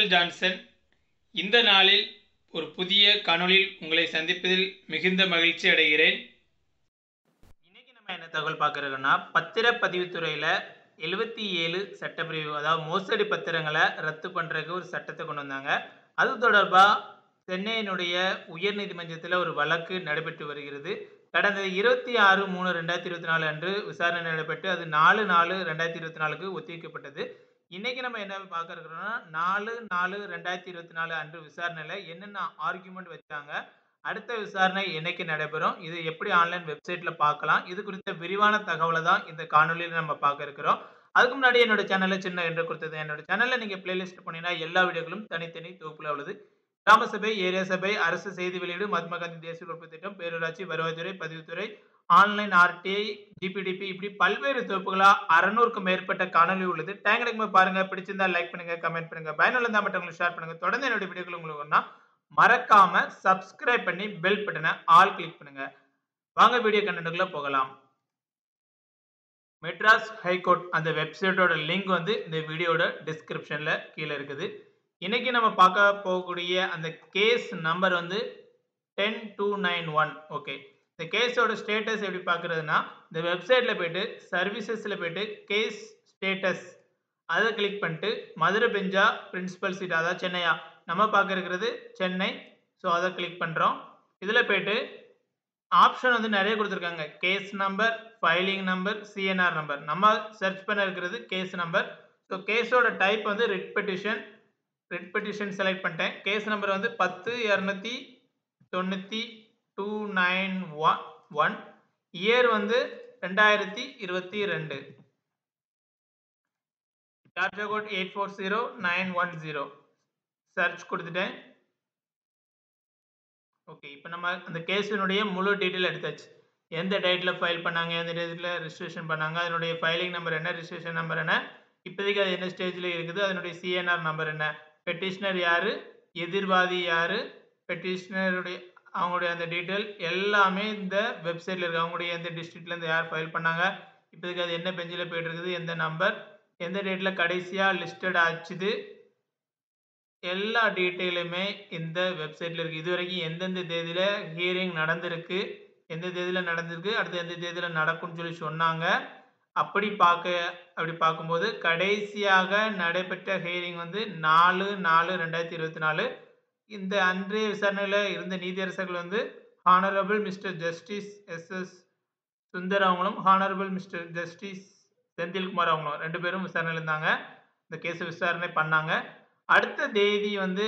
Michael Johnson. இந்த நாளில் ஒரு புதிய காணொளியில் உங்களை சந்திப்பதில் மிகுந்த மகிழ்ச்சி அடைகிறேன். இன்னைக்கு நம்ம என்ன தகவல் பார்க்குறோம்னா, பத்திரப்பதிவுத்துறையில் 77 சட்டப்பிரிவு, அதாவது மோசடி பத்திரங்களை ரத்து பண்ணுறதுக்கு ஒரு சட்டத்தை கொண்டு வந்தாங்க. அது தொடர்பாக சென்னையினுடைய உயர்நீதிமன்றத்தில் ஒரு வழக்கு நடைபெற்று வருகிறது. கடந்த 26/3/2024 அன்று விசாரணை நடைபெற்று அது 4/4/2024 ஒத்திவைக்கப்பட்டது. இன்னைக்கு நம்ம என்ன பார்க்க இருக்கிறோம்னா, 4/4/2024 அன்று விசாரணையில் என்னென்ன ஆர்குமெண்ட் வச்சாங்க, அடுத்த விசாரணை என்னைக்கு நடைபெறும், இது எப்படி ஆன்லைன் வெப்சைட்ல பார்க்கலாம், இது குறித்த விரிவான தகவலை தான் இந்த காணொலியில் நம்ம பார்க்க இருக்கிறோம். அதுக்கு முன்னாடி என்னோட சேனல்ல சின்ன என்று கொடுத்தது, என்னோட சேனல்ல நீங்க பிளேலிஸ்ட் பண்ணீங்கன்னா எல்லா வீடியோக்களும் தனித்தனி தொகுப்புல உள்ளது. கிராம சபை, ஏரியா சபை, அரசு செய்தி வெளியீடு, மகாத்மா காந்தி தேசிய உறுப்பு திட்டம், பேரூராட்சி, வருவாய்த்துறை, பதிவுத்துறை, ஆன்லைன் ஆர்டிஐ, ஜிபிடிபி, இப்படி பல்வேறு தொகுப்புகளா 600க்கும் மேற்பட்ட காணொலி உள்ளது. டைம் கிடைக்கும் பாருங்க. பிடிச்சிருந்தா லைக் பண்ணுங்க, கமெண்ட் பண்ணுங்க, பயனுள்ள மற்றவங்களுக்கு ஷேர் பண்ணுங்க. தொடர்ந்து என்னோட வீடியோக்கள் உங்களுக்கு வரணும்னா மறக்காம சப்ஸ்கிரைப் பண்ணி பெல் பட்டனை ஆல் கிளிக் பண்ணுங்க. வாங்க வீடியோ கண்டென்ட்குள்ள போகலாம். மெட்ராஸ் ஹைகோர்ட் அந்த வெப்சைட்டோட லிங்க் வந்து இந்த வீடியோட டிஸ்கிரிப்ஷன்ல கீழே இருக்குது. இன்னைக்கு நம்ம பார்க்க போகக்கூடிய அந்த கேஸ் நம்பர் வந்து 10291. ஓகே, இந்த கேஸோட ஸ்டேட்டஸ் எப்படி பார்க்குறதுனா, இந்த வெப்சைட்ல போயிட்டு சர்வீசஸ்ல போயிட்டு கேஸ் ஸ்டேட்டஸ் அதை கிளிக் பண்ணிட்டு மதுரை பெஞ்சா பிரின்சிபல் சீட், அதாவது சென்னையா நம்ம பார்க்க இருக்கிறது சென்னை. ஸோ அதை கிளிக் பண்ணுறோம். இதில் போயிட்டு ஆப்ஷன் வந்து நிறைய கொடுத்துருக்காங்க. Case number, filing number, CNR number. நம்ம சர்ச் பண்ண இருக்கிறது கேஸ் நம்பர். ஸோ கேஸோட டைப் வந்து ரிட் பெட்டிஷன் செலக்ட் பண்ணிட்டேன். கேஸ் நம்பர் வந்து 10-290-291. இயர் வந்து 2022. Charge code 840910. சர்ச் கொடுத்துட்டேன். ஓகே, இப்போ நம்ம அந்த கேஸினுடைய முழு டீட்டெயில் எடுத்தாச்சு. எந்த டேட்டில் ஃபைல் பண்ணாங்க, எந்த டேட்டில் ரிஜிஸ்ட்ரேஷன் பண்ணாங்க, அதனுடைய ஃபைலிங் நம்பர் என்ன, ரிஜிஸ்ட்ரேஷன் நம்பர் என்ன, இப்போதைக்கு அது என்ன ஸ்டேஜில் இருக்குது, அதனுடைய சிஎன்ஆர் நம்பர் என்ன, பெட்டிஷனர் யார், எதிர்வாதி யார், பெட்டிஷனருடைய அவங்களுடைய அந்த டீட்டெயில் எல்லாமே இந்த வெப்சைட்டில் இருக்குது. அவங்களுடைய எந்த டிஸ்ட்ரிக்ட்லேருந்து யார் ஃபைல் பண்ணாங்க, இப்போதைக்கு அது என்ன பெஞ்சில் போய்ட்டு இருக்குது, எந்த நம்பர், எந்த டேட்டில் கடைசியாக லிஸ்டட் ஆச்சுது, எல்லா டீட்டெயிலுமே இந்த வெப்சைட்டில் இருக்குது. இது வரைக்கும் எந்தெந்த தேதியில் ஹியரிங் நடந்திருக்கு, எந்த தேதியில் நடந்திருக்கு, அடுத்து எந்த தேதியில் நடக்கும்னு சொல்லி சொன்னாங்க. அப்படி பார்க்கும்போது கடைசியாக நடைபெற்ற ஹியரிங் வந்து 4/4/2024. இந்த அன்றைய விசாரணையில் இருந்த நீதியரசர்கள் வந்து honourable mister justice S S. Sundar அவங்களும், ஹானரபிள் மிஸ்டர் ஜஸ்டிஸ் செந்தில்குமார் அவங்களும் 2 பேரும் விசாரணையில் இருந்தாங்க. இந்த கேஸை விசாரணை பண்ணாங்க. அடுத்த தேதி வந்து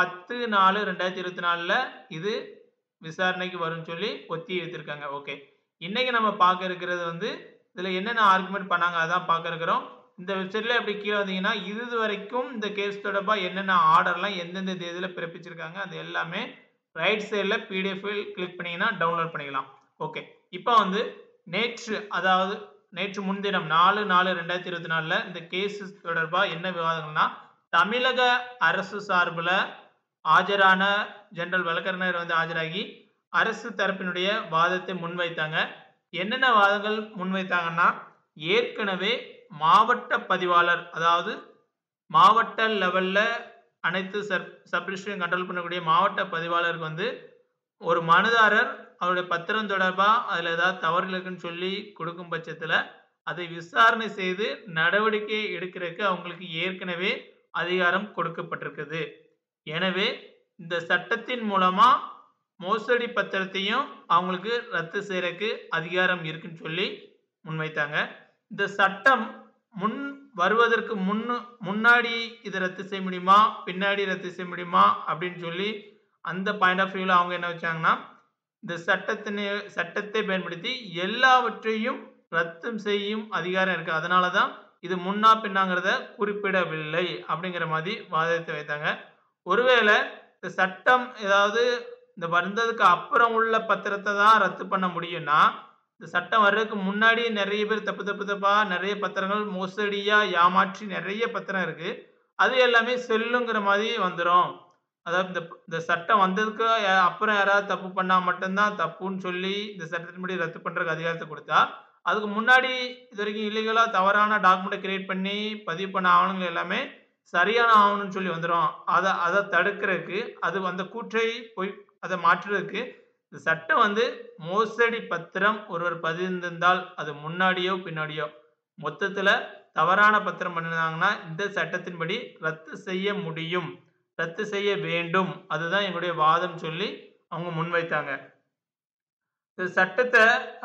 10/4/2024 இது விசாரணைக்கு வரும்னு சொல்லி ஒத்தி வைத்திருக்காங்க. ஓகே, இன்னைக்கு நம்ம பார்க்க இருக்கிறது வந்து இதில் என்னென்ன ஆர்குமெண்ட் பண்ணாங்க அதான் பார்க்க இருக்கிறோம். இந்த வெப்சைட்ல எப்படி கீழே வந்தீங்கன்னா, இது வரைக்கும் இந்த கேஸ் தொடர்பாக என்னென்ன ஆர்டர்லாம் எந்தெந்த தேதியில் பிறப்பிச்சிருக்காங்க அது எல்லாமே ரைட் சைடில் பிடிஎஃப் கிளிக் பண்ணிங்கன்னா டவுன்லோட் பண்ணிக்கலாம். ஓகே, இப்போ வந்து நேற்று முன்தினம் 4/4/2024 இந்த கேஸ் தொடர்பாக என்ன விவாதங்கள்னா, தமிழக அரசு சார்பில் ஆஜரான ஜெனரல் வழக்கறிஞர் வந்து ஆஜராகி அரசு தரப்பினுடைய வாதத்தை முன்வைத்தாங்க. என்னென்ன வாதங்கள் முன்வைத்தாங்கன்னா, ஏற்கனவே மாவட்ட பதிவாளர், அதாவது மாவட்ட லெவல்ல அனைத்து சப்டிவிஷன் கண்ட்ரோல் பண்ணக்கூடிய மாவட்ட பதிவாளருக்கு வந்து ஒரு மனுதாரர் அவருடைய பத்திரம் தொடர்பாக அதில் ஏதாவது தவறுகள் இருக்குன்னு சொல்லி கொடுக்கும் பட்சத்தில் அதை விசாரணை செய்து நடவடிக்கை எடுக்கிறதுக்கு அவங்களுக்கு ஏற்கனவே அதிகாரம் கொடுக்கப்பட்டிருக்குது. எனவே இந்த சட்டத்தின் மூலமா மோசடி பத்திரத்தையும் அவங்களுக்கு ரத்து செய்யறதுக்கு அதிகாரம் இருக்குன்னு சொல்லி முன்வைத்தாங்க. இந்த சட்டம் வருவதற்கு முன்னாடி இதை ரத்து செய்ய முடியுமா, பின்னாடி ரத்து செய்ய முடியுமா அப்படின்னு சொல்லி அந்த பாயிண்ட் ஆஃப் வியூல அவங்க என்ன வச்சாங்கன்னா, இந்த சட்டத்தை பயன்படுத்தி எல்லாவற்றையும் ரத்து செய்யும் அதிகாரம் இருக்கு, அதனாலதான் இது முன்னா பின்னாங்கிறத குறிப்பிடவில்லை அப்படிங்கிற மாதிரி வாதத்தை வைத்தாங்க. ஒருவேளை இந்த சட்டம் ஏதாவது இந்த வந்ததுக்கு அப்புறம் உள்ள பத்திரத்தை தான் ரத்து பண்ண முடியும்னா, இந்த சட்டம் வர்றதுக்கு முன்னாடி நிறைய பேர் தப்பா நிறைய பத்திரங்கள் மோசடியா ஏமாற்றி நிறைய பத்திரம் இருக்கு, அது எல்லாமே செல்லுங்கிற மாதிரி வந்துடும். அதாவது இந்த சட்டம் வந்ததுக்கு அப்புறம் யாராவது தப்பு பண்ணா மட்டும்தான் தப்புன்னு சொல்லி இந்த சட்டத்தின்படி ரத்து பண்றதுக்கு அதிகாரத்தை கொடுத்தா, அதுக்கு முன்னாடி இது வரைக்கும் இல்லீகலா தவறான டாக்குமெண்ட் கிரியேட் பண்ணி பதிவு பண்ண ஆவணங்கள் எல்லாமே சரியான ஆவணம்னு சொல்லி வந்துரும். அத தடுக்கிறதுக்கு அது அந்த கூற்றை போய் அத மாற்றுறதுக்கு இந்த சட்டம் வந்து மோசடி பத்திரம் ஒருவர் பதிந்திருந்தால் அது முன்னாடியோ பின்னாடியோ மொத்தத்துல தவறான பத்திரம் பண்ணினாங்கன்னா இந்த சட்டத்தின்படி ரத்து செய்ய முடியும், ரத்து செய்ய வேண்டும். அதுதான் எங்களுடைய வாதம் சொல்லி அவங்க முன்வைத்தாங்க. இந்த சட்டத்தை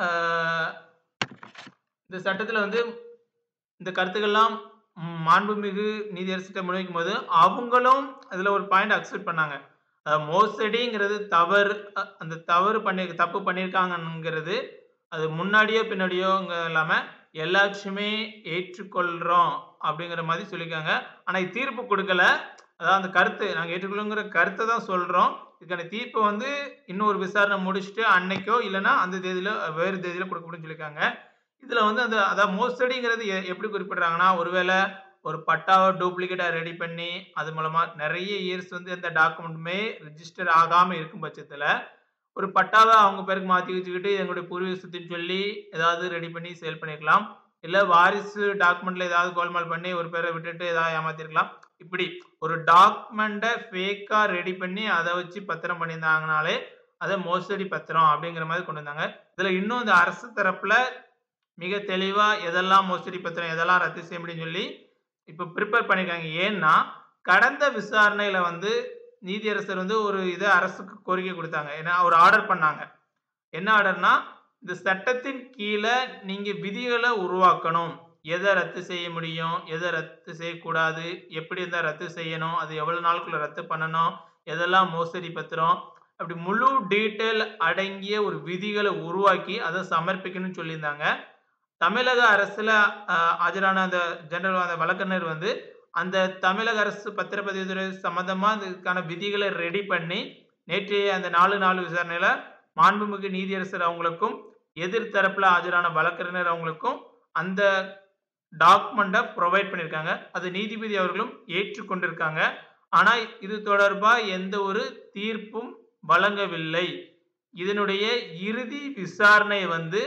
இந்த சட்டத்துல வந்து இந்த கருத்துக்கள்லாம் மாண்புமிகு நீதியரசர்கிட்ட முன்வைக்கும் போது அவங்களும் அதுல ஒரு பாயிண்ட் அக்செப்ட் பண்ணாங்க. மோசடிங்கிறது தவறு, அந்த தப்பு பண்ணியிருக்காங்கங்கிறது அது முன்னாடியோ பின்னாடியோ இல்லாம எல்லாச்சுமே ஏற்றுக்கொள்றோம் அப்படிங்கிற மாதிரி சொல்லியிருக்காங்க. ஆனா தீர்ப்பு கொடுக்கல. அதாவது அந்த கருத்து நாங்க ஏற்றுக்கொள்ளுங்கிற கருத்தை தான் சொல்றோம். இதுக்கான தீர்ப்பு வந்து இன்னொரு விசாரணை முடிச்சுட்டு அன்னைக்கோ இல்லைன்னா அந்த தேதியில வேறு தேதியில கொடுக்கணும்னு சொல்லியிருக்காங்க. இதுல வந்து அந்த அதாவது மோசடிங்கிறது எப்படி குறிப்பிடுறாங்கன்னா ஒருவேளை ஒரு பட்டாவை டூப்ளிகேட்டா ரெடி பண்ணி அது மூலமா நிறைய இயர்ஸ் வந்து எந்த டாக்குமெண்ட்டுமே ரிஜிஸ்டர் ஆகாம இருக்கும் பட்சத்துல ஒரு பட்டாவை அவங்க பேருக்கு மாத்தி வச்சுக்கிட்டு எங்களுடைய பூர்வீக சொத்துன்னு சொல்லி ஏதாவது ரெடி பண்ணி சேல் பண்ணிருக்கலாம். இல்ல வாரிசு டாக்குமெண்ட்ல ஏதாவது கோல்மால் பண்ணி ஒரு பேரை விட்டுட்டு ஏதாவது ஏமாத்திருக்கலாம். இப்படி ஒரு டாக்குமெண்ட்டை ஃபேக்கா ரெடி பண்ணி அதை வச்சு பத்திரம் பண்ணியிருந்தாங்கனாலே அதை மோசடி பத்திரம் அப்படிங்கிற மாதிரி கொண்டு வந்தாங்க. இதுல இன்னும் இந்த அரசு தரப்புல மிக தெளிவா எதெல்லாம் மோசடி பத்திரம் எதெல்லாம் ரத்து செய்ய முடியும்னு சொல்லி இப்ப ப்ரிப்பேர் பண்ணிருக்காங்க. ஏன்னா கடந்த விசாரணையில வந்து நீதியரசர் வந்து ஒரு இதை அரசுக்கு கோரிக்கை கொடுத்தாங்க. ஏன்னா ஒரு ஆர்டர் பண்ணாங்க. என்ன ஆர்டர்னா இந்த சட்டத்தின் கீழே நீங்க விதிகளை உருவாக்கணும். எதை ரத்து செய்ய முடியும், எதை ரத்து செய்யக்கூடாது, எப்படி இருந்தா ரத்து செய்யணும், அது எவ்வளவு நாளுக்குள்ள ரத்து பண்ணணும், எதெல்லாம் மோசடி பத்திரம், அப்படி முழு டீட்டெயில் அடங்கிய ஒரு விதிகளை உருவாக்கி அதை சமர்ப்பிக்கணும்னு சொல்லியிருந்தாங்க. தமிழக அரசுல ஆஜரான அந்த ஜெனரல் அந்த வழக்கறிஞர் வந்து அந்த தமிழக அரசு பத்திரப்பதிவுத்துறை சம்பந்தமா இதுக்கான விதிகளை ரெடி பண்ணி நேற்றைய அந்த 4 விசாரணையில மாண்புமிகு நீதியரசர் அவங்களுக்கும் எதிர்த்தரப்புல ஆஜரான வழக்கறிஞர் அவங்களுக்கும் அந்த டாக்குமெண்ட்டை ப்ரொவைட் பண்ணியிருக்காங்க. அது நீதிபதி அவர்களும் ஏற்றுக்கொண்டிருக்காங்க. ஆனா இது தொடர்பா எந்த ஒரு தீர்ப்பும் வழங்கவில்லை. இதனுடைய இறுதி விசாரணை வந்து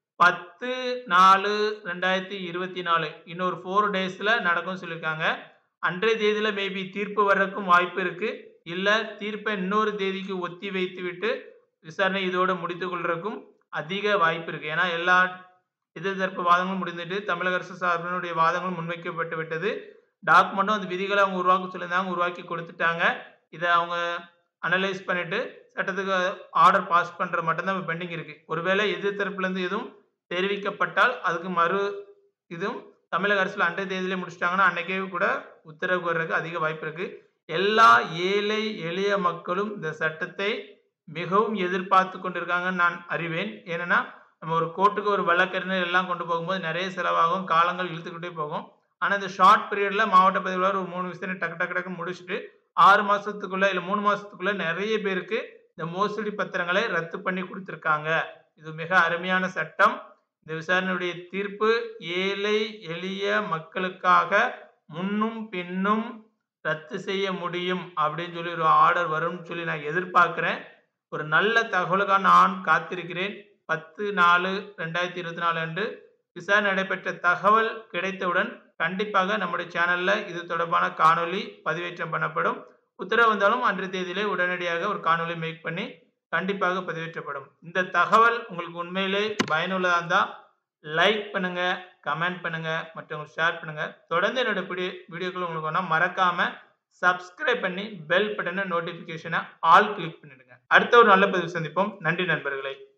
10/4/2024 இன்னொரு 4 டேஸ்ல நடக்கும்னு சொல்லியிருக்காங்க. அன்றைய தேதியில மேபி தீர்ப்பு வர்றதுக்கும் வாய்ப்பு இருக்கு. இல்ல தீர்ப்பை இன்னொரு தேதிக்கு ஒத்தி வைத்து விட்டு விசாரணை இதோட முடித்துக் கொள்றதுக்கும் அதிக வாய்ப்பு இருக்கு. ஏன்னா எல்லா எதிர்த்தரப்பு வாதங்களும் முடிந்துட்டு தமிழக அரசு சார்பினுடைய வாதங்களும் முன்வைக்கப்பட்டு விட்டது. டாக்குமெண்ட்டும் அந்த விதிகளை அவங்க உருவாக்க சொல்லியிருந்தாங்க, உருவாக்கி கொடுத்துட்டாங்க. இதை அவங்க அனலைஸ் பண்ணிட்டு சட்டத்துக்கு ஆர்டர் பாஸ் பண்ற மட்டும்தான் பெண்டிங் இருக்கு. ஒருவேளை எதிர்த்தரப்புல இருந்து எதுவும் தெரிவிக்கப்பட்டால் அதுக்கு இதுவும் தமிழக அரசுல அன்றைய தேதியிலே முடிச்சிட்டாங்கன்னா அன்னைக்கே கூட உத்தரவு வர்றதுக்கு அதிக வாய்ப்பு இருக்கு. எல்லா ஏழை எளிய மக்களும் இந்த சட்டத்தை மிகவும் எதிர்பார்த்து கொண்டிருக்காங்கன்னு நான் அறிவேன். ஏன்னா நம்ம ஒரு கோர்ட்டுக்கு ஒரு வழக்கறிஞர் எல்லாம் கொண்டு போகும்போது நிறைய செலவாகும், காலங்கள் இழுத்துக்கிட்டே போகும். ஆனா இந்த ஷார்ட் பீரியட்ல மாவட்ட பதிவாளர் ஒரு 3 விஷயம் டக்கு டக்கு டக்கு முடிச்சுட்டு 6 மாசத்துக்குள்ள இல்ல 3 மாசத்துக்குள்ள நிறைய பேருக்கு இந்த மோசடி பத்திரங்களை ரத்து பண்ணி கொடுத்திருக்காங்க. இது மிக அருமையான சட்டம். இந்த விசாரணையுடைய தீர்ப்பு ஏழை எளிய மக்களுக்காக முன்னும் பின்னும் ரத்து செய்ய முடியும் அப்படின்னு சொல்லி ஒரு ஆர்டர் வரும்னு சொல்லி நான் எதிர்பார்க்கிறேன். ஒரு நல்ல தகவலுக்காக நான் காத்திருக்கிறேன். 10/4/2024 அன்று விசாரணை நடைபெற்ற தகவல் கிடைத்தவுடன் கண்டிப்பாக நம்முடைய சேனல்ல இது தொடர்பான காணொளி பதிவேற்றம் பண்ணப்படும். உத்தரவு வந்தாலும் அன்றைய தேதியிலே உடனடியாக ஒரு காணொளி மேக் பண்ணி கண்டிப்பாக பதிவேற்றப்படும். இந்த தகவல் உங்களுக்கு உண்மையிலே பயனுள்ளதா இருந்தா லைக் பண்ணுங்க, கமெண்ட் பண்ணுங்க, மற்றவங்களுக்கு ஷேர் பண்ணுங்க. தொடர்ந்து என்னோட வீடியோக்கள் உங்களுக்கு வேணா மறக்காம சப்ஸ்கிரைப் பண்ணி பெல் பட்டனை நோட்டிபிகேஷனை ஆல் கிளிக் பண்ணிடுங்க. அடுத்த ஒரு நல்ல பதிவு சந்திப்போம். நன்றி நண்பர்களே.